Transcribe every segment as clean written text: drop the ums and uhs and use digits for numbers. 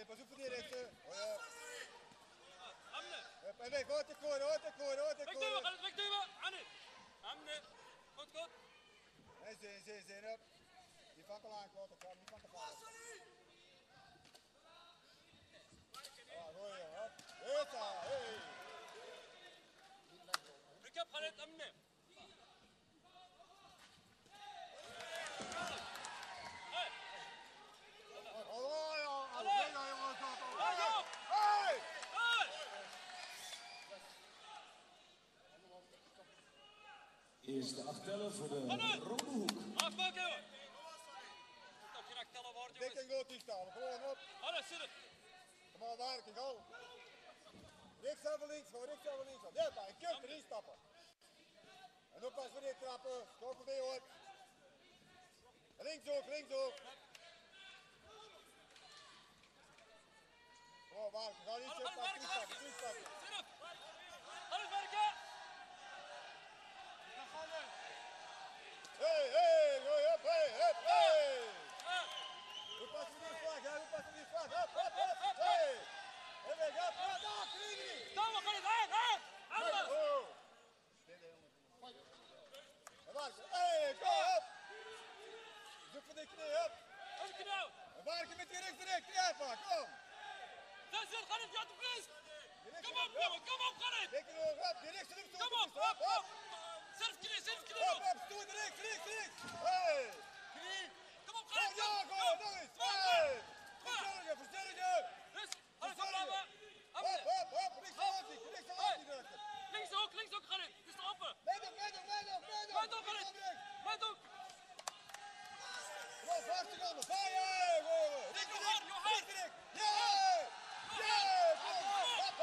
pas op voor die rechter. Amne. En weg, hoort de koor. Wegduwen, ga het wegduwen. Anne. Amne. Goed. En zin op. Die van te lang klopt, kan niet van te vallen. Goeie, hop. Hey. Ruk op, ga het, Amne. Eerste achtellen voor de ronde hoek. Afmaken, jongen. Dat geen achtellen wordt, jongens. Dik en goed die staan, gewoon op. Alle, zit het. Kom maar, werking, go. Rechts over links, Ja, maar je kunt erin stappen. En dan pas voor dit trappen, kopen weer hoor. Links ook. Kom maar, werking, ga niet zitten, terugstappen. Zit het. Alles werken. Hey, hup. We passen die vlag, Hop. Hey. En weg, hop. Staan we, ga het, Anders. En werken, hey, go, hop. Zoek voor de knie, hop. Even knauw. En werken met die rechts direct, kom. Zit, ga het, ja, te vries. Kom op, jongen, ga het. Dik en hoog, hop, die rechts en Kom op. Zelf knie. Hop, stoer, rechts. Hey. Knie. Kom op, ga het. Ja, go, nog eens. Hey. Versterken. Dus, alles opbouwen. Hop, rechts en lantie drukken. Links ook, ga het. Het is er open. Met ook. Met ook. Kom op, 5 seconden. Fire. Johan. Ja. Hop.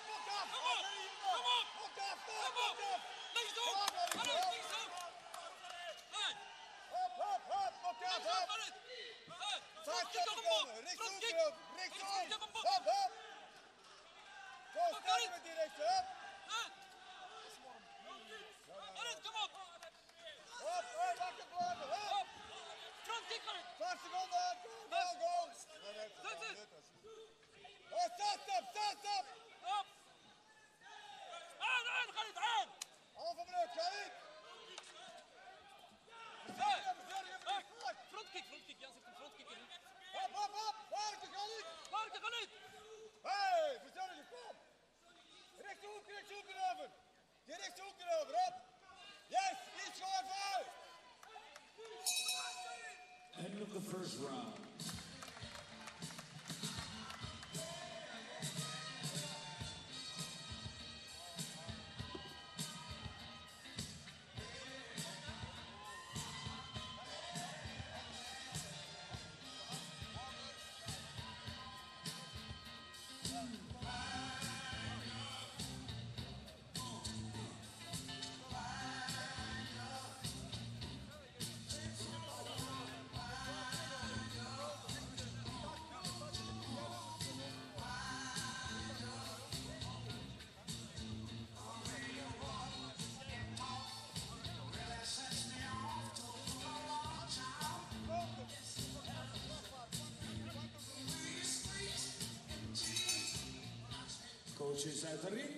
Kom op. Links ook. Hey. Hop. Rechtshoek. Hop. Go, sterk met die rechts, hop. Kom op. Hop, wacht het blijven, hop. Frontkick, 5 seconden, go. Stop. Op. Aan, ga niet aan. Halve minuut, ga niet. Frontkick, Jan zegt een frontkick. Hop, Warken, ga niet. Marken, ga niet. Hey, verzorgen, kom. Rechtshoek erover. Die rechtshoek erover, hop. Yes, iets gewoon voor. End of the first round. Coaches uit de ring.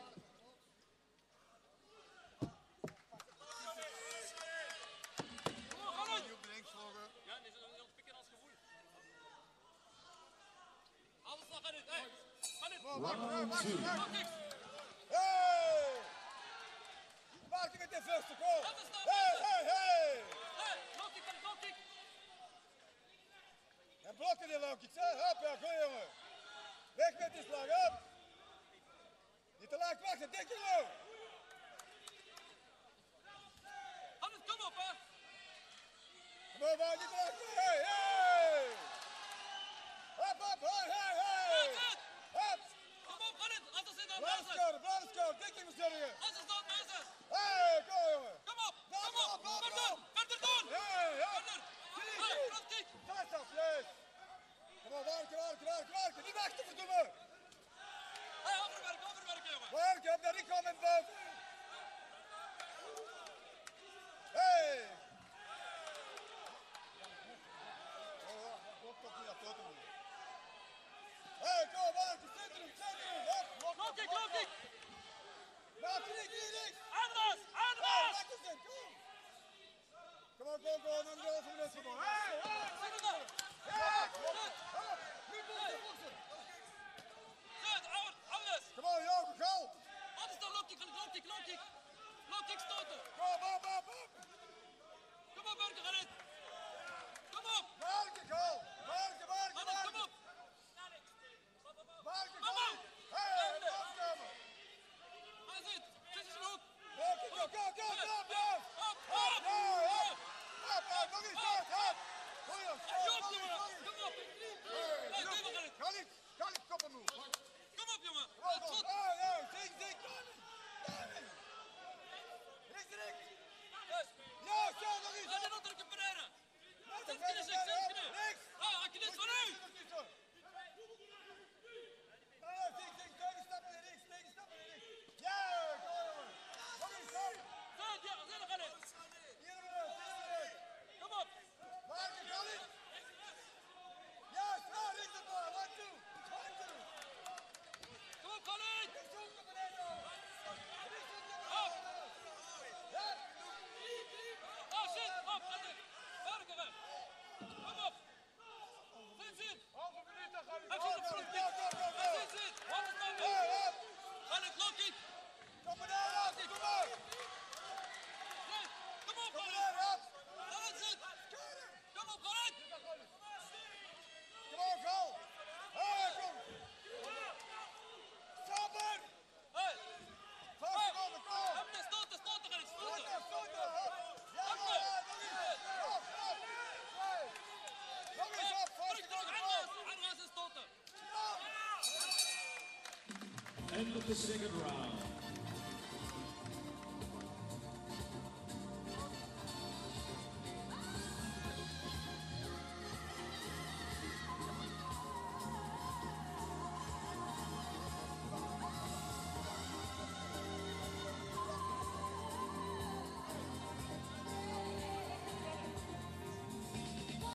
Ja, dit is een pikken als gevoel. Alles nog aan het, hey. Round 2. Hey! Warken met de vuisten, kom. Hey! Hey, low kick. En blokken die low kicks, hè? Hop, ja, goed jongen. Weg met die slag, hop. Niet te lang wachten, dik jongen. Hannes, kom op, hè. Kom op, niet te lang. Hey! Hop, hey! Hop! Kom op, Hannes, anders zit er Blijf scoren, dik jongen, zorgen. Anders dan mensen. Hey, kom jongen. Kom op, verder doen. Hey, Hey, frontkick. Vast af, yes. Kom op, werken. Niet wachten, verdomme. Hey, overwerken, jongen. Werken, op de ring komen boven. Hey! Klopt toch niet, dat klopt niet. Low kick stoten. Kom op, op, op. Kom op, Burger, Gerrit. Kom op. Marken, goal. Marken, marken, Hannes, kom marken. op. Marken, Kom goal. op. Hé, opkomen. Hij zit. Zit in zijn hoek. Marken, go, go, go, go, go. Op, Hop, op. ja, hop. Hop, hop, nog eens, hop, hop. Goeie, Hey, nog op, eens, jongen. nog eens. Kom op. Hey, Nee, doe maar, Gerrit. Kan niet koppen nu. Kom op, jongen. Kom, Het kom. schot. Oh, ja, zing, zing. Rechts, rechts. Ja, zo, nog eens. Ga de notter recupereren. Zet verder, knie, zet verder, knie. rechts. Ah, hij kniet van u. Ja, kom jongen. Nog eens, kom. Zet, ja, zet er, Gerrit. Hier weer. Kom op. Marken, kan niet. Ja, zo, rechts op bal. 1, 2. 1, 2. Kom op, Gerrit. Rechts op naar beneden. Op. Ja. Oh, shit. Op, Gerrit. Burger. Kom op. Zit. Halve minuut, dan gaan we. Hij zit op vloed. Hij zit. Handen staan Hey, weer. hop. Gerrit, low kick. Kom maar daar, hop. Kom maar. Zet. Kom op, Kom maar Gerrit. daar, hop. Gerrit, zit. Kom op, Gerrit. Kom op, goal. Hey, kom. Stopper. Hey. Vast seconden, kom. Hem niet stoten, Gerrit. Stoten. Stoten, hop. Ja, nog eens. Hop, hop. Hey. Nog eens op, vast Terug, seconden, terug. kom. Aanraas en stoten. End of the second round.